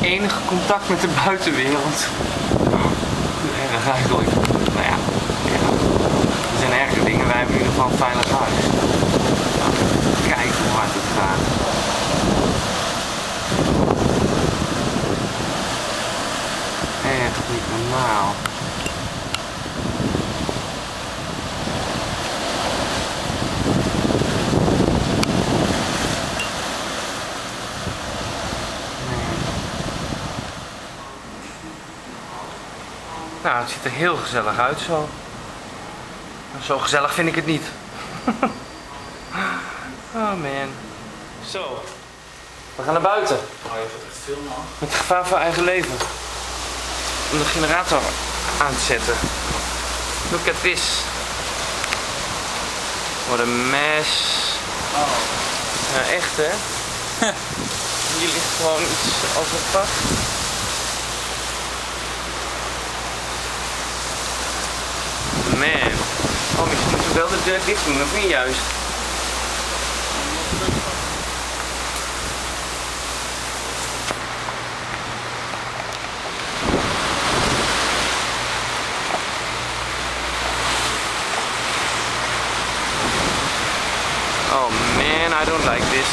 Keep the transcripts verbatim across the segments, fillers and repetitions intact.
enige contact met de buitenwereld. Erg eigenlijk. Nou ja, ja. Er zijn erge dingen. Wij hebben in ieder geval een veilig huis. Nou, kijk hoe hard het gaat. Echt niet normaal. Nou, het ziet er heel gezellig uit zo. Zo gezellig vind ik het niet. Oh man. Zo. We gaan naar buiten. Oh, je gaat echt filmen. Met gevaar voor eigen leven. Om de generator aan te zetten. Look at this. Wat een mess. Oh. Ja, echt hè. Hier ligt gewoon iets als een pak. Man. Oh, misschien moeten we wel de deur dicht doen, of niet juist? Oh man, I don't like this.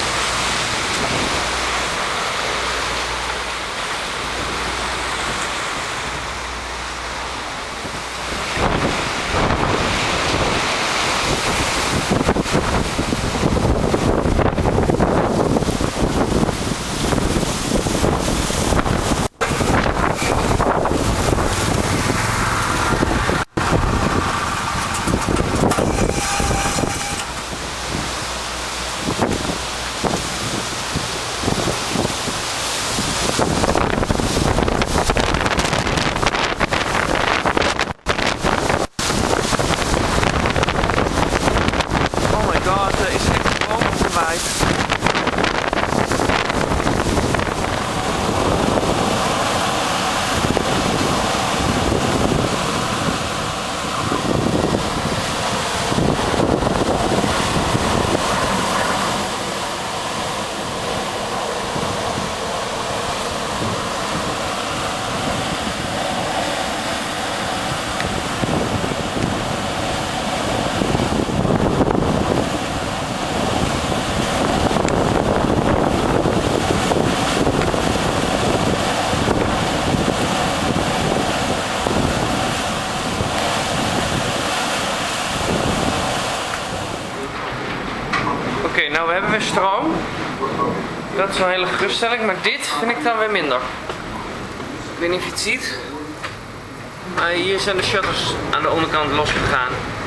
Oké, okay, nou we hebben weer stroom. Dat is wel een hele geruststelling, maar dit vind ik dan weer minder. Ik weet niet of je het ziet. Maar hier zijn de shutters aan de onderkant losgegaan.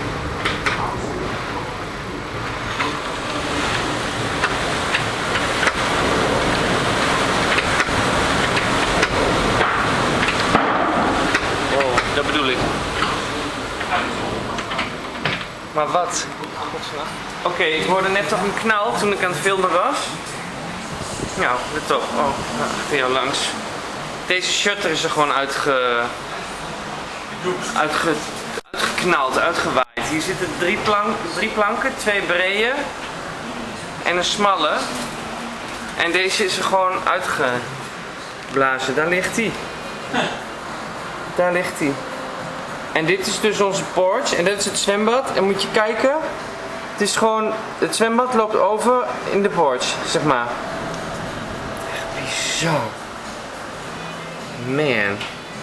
Wow, dat bedoel ik. Maar wat? Oké, okay, ik hoorde net toch een knal toen ik aan het filmen was. Nou, let op. Oh, achter jou langs. Deze shutter is er gewoon uitge... Uitge... uitgeknald, uitgewaaid. Hier zitten drie, plank... drie planken, twee brede en een smalle. En deze is er gewoon uitgeblazen. Daar ligt hij. Daar ligt hij. En dit is dus onze porch en dit is het zwembad. En moet je kijken, het is gewoon, het zwembad loopt over in de porch, zeg maar. Echt bizar. Man.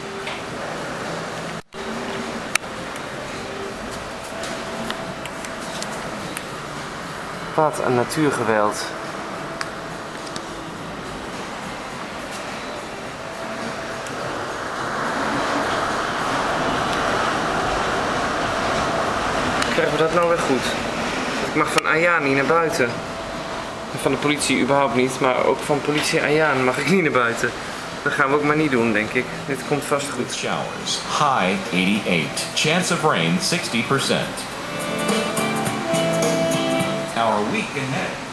Wat een natuurgeweld. Krijgen we dat nou weer goed? Ik mag van Ayaan niet naar buiten. Van de politie überhaupt niet, maar ook van politie Ayaan mag ik niet naar buiten. Dat gaan we ook maar niet doen, denk ik. Dit komt vast goed. Showers, high eighty-eight. Chance of rain sixty percent. Our week ahead.